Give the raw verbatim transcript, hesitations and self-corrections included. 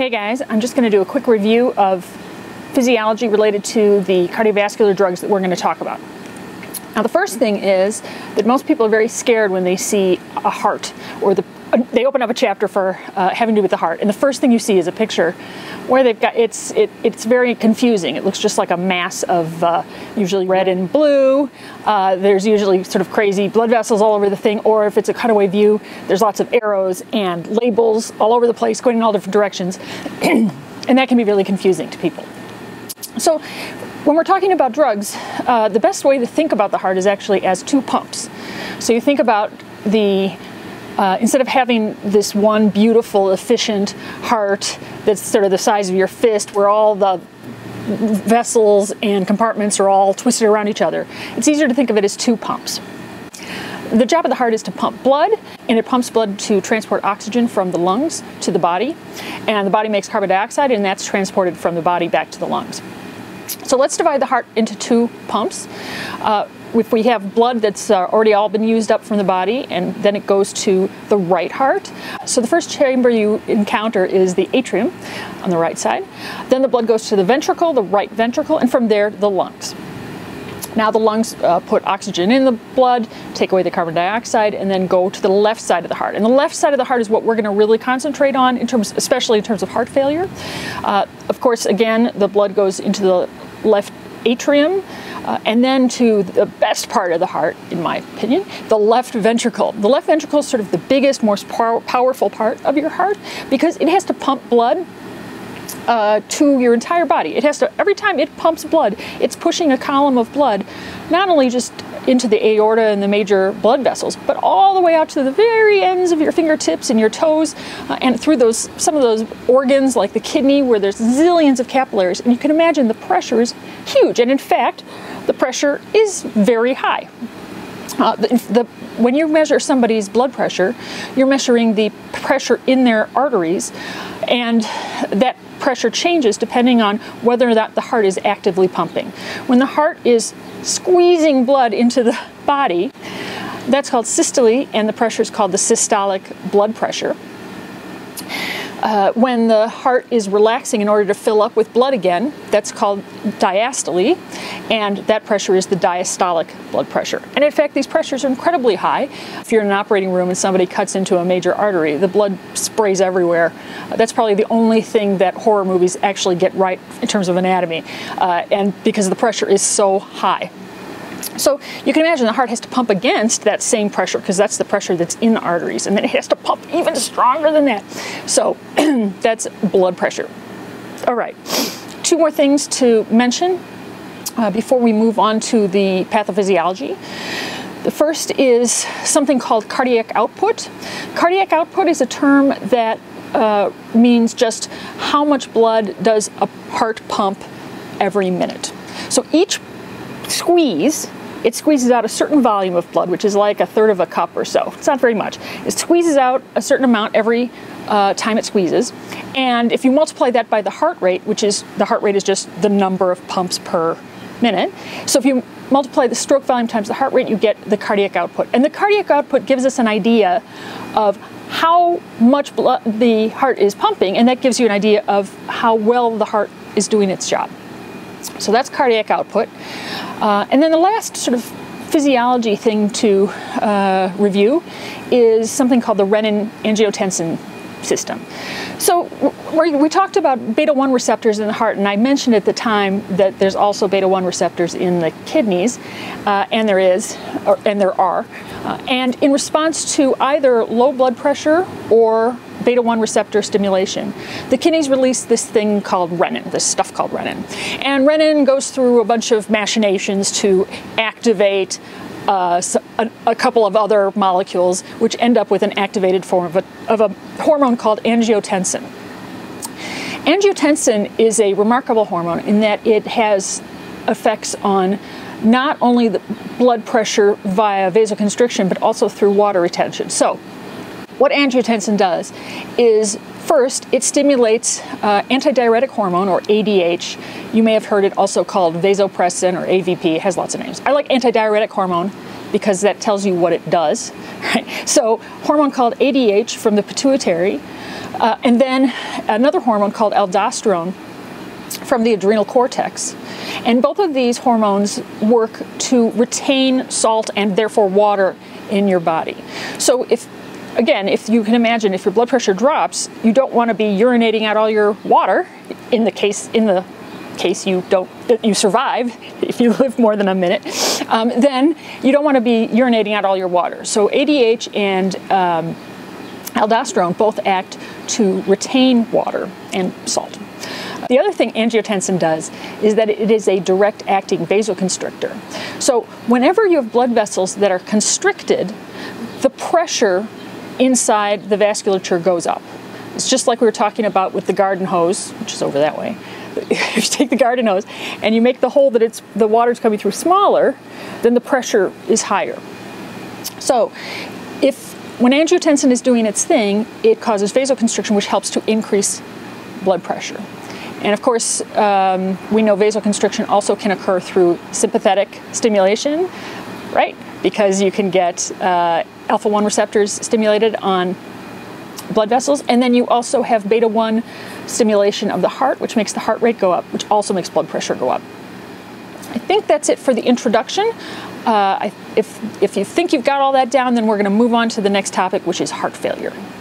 Hey guys, I'm just going to do a quick review of physiology related to the cardiovascular drugs that we're going to talk about. Now the first thing is that most people are very scared when they see a heart, or the, they open up a chapter for uh, having to do with the heart, and the first thing you see is a picture where they've got, it's, it, it's very confusing. It looks just like a mass of uh, usually red and blue. Uh, there's usually sort of crazy blood vessels all over the thing, or if it's a cutaway view, there's lots of arrows and labels all over the place going in all different directions, and that can be really confusing to people. So when we're talking about drugs, uh, the best way to think about the heart is actually as two pumps. So you think about the Uh, instead of having this one beautiful, efficient heart that's sort of the size of your fist, where all the vessels and compartments are all twisted around each other, it's easier to think of it as two pumps. The job of the heart is to pump blood, and it pumps blood to transport oxygen from the lungs to the body, and the body makes carbon dioxide, and that's transported from the body back to the lungs. So let's divide the heart into two pumps. Uh, If we have blood that's uh, already all been used up from the body, and then it goes to the right heart. So the first chamber you encounter is the atrium on the right side. Then the blood goes to the ventricle, the right ventricle, and from there the lungs. Now the lungs uh, put oxygen in the blood, take away the carbon dioxide, and then go to the left side of the heart. And the left side of the heart is what we're going to really concentrate on, in terms, especially in terms of heart failure. Uh, of course, again, the blood goes into the left atrium, uh, and then to the best part of the heart, in my opinion, the left ventricle. The left ventricle is sort of the biggest, most pow powerful part of your heart, because it has to pump blood uh, to your entire body. It has to, every time it pumps blood, it's pushing a column of blood, not only just into the aorta and the major blood vessels, but all the way out to the very ends of your fingertips and your toes, uh, and through those, some of those organs like the kidney, where there's zillions of capillaries, and you can imagine the pressure is huge, and in fact, the pressure is very high. Uh, the, the, when you measure somebody's blood pressure, you're measuring the pressure in their arteries, and that pressure changes depending on whether or not the heart is actively pumping. When the heart is squeezing blood into the body, that's called systole, and the pressure is called the systolic blood pressure. Uh, when the heart is relaxing in order to fill up with blood again, that's called diastole, and that pressure is the diastolic blood pressure. And in fact, these pressures are incredibly high. If you're in an operating room and somebody cuts into a major artery, the blood sprays everywhere. Uh, that's probably the only thing that horror movies actually get right in terms of anatomy, uh, and because the pressure is so high. So you can imagine the heart has to pump against that same pressure, because that's the pressure that's in the arteries, and then it has to pump even stronger than that. So that's blood pressure. All right, two more things to mention uh, before we move on to the pathophysiology. The first is something called cardiac output. Cardiac output is a term that uh, means just how much blood does a heart pump every minute. So each squeeze, it squeezes out a certain volume of blood, which is like a third of a cup or so. It's not very much. It squeezes out a certain amount every uh, time it squeezes. And if you multiply that by the heart rate, which is, the heart rate is just the number of pumps per minute. So if you multiply the stroke volume times the heart rate, you get the cardiac output. And the cardiac output gives us an idea of how much blood the heart is pumping, and that gives you an idea of how well the heart is doing its job. So that's cardiac output. Uh, and then the last sort of physiology thing to uh, review is something called the Renin-Angiotensin System. So we, we talked about beta one receptors in the heart, and I mentioned at the time that there's also beta one receptors in the kidneys, uh, and there is, or, and there are. Uh, and in response to either low blood pressure or beta one receptor stimulation, the kidneys release this thing called renin, this stuff called renin. And renin goes through a bunch of machinations to activate uh, a, a couple of other molecules, which end up with an activated form of a, of a hormone called angiotensin. Angiotensin is a remarkable hormone in that it has effects on not only the blood pressure via vasoconstriction, but also through water retention. So what angiotensin does is, first, it stimulates uh, antidiuretic hormone, or A D H. You may have heard it also called vasopressin, or A V P. It has lots of names. I like antidiuretic hormone because that tells you what it does. Right? So hormone called A D H from the pituitary Uh, and then another hormone called aldosterone from the adrenal cortex. And both of these hormones work to retain salt and therefore water in your body. So if, again, if you can imagine, if your blood pressure drops, you don't want to be urinating out all your water in the case, in the case you don't, you survive, if you live more than a minute, um, then you don't want to be urinating out all your water. So A D H and um, aldosterone both act to retain water and salt. The other thing angiotensin does is that it is a direct-acting vasoconstrictor. So whenever you have blood vessels that are constricted, the pressure inside the vasculature goes up. It's just like we were talking about with the garden hose, which is over that way. If you take the garden hose and you make the hole that it's the water's coming through smaller, then the pressure is higher. So if when angiotensin is doing its thing, it causes vasoconstriction, which helps to increase blood pressure. And of course, um, we know vasoconstriction also can occur through sympathetic stimulation, right? Because you can get uh, alpha one receptors stimulated on blood vessels, and then you also have beta one stimulation of the heart, which makes the heart rate go up, which also makes blood pressure go up. I think that's it for the introduction. Uh, I, if, if you think you've got all that down, then we're going to move on to the next topic, which is heart failure.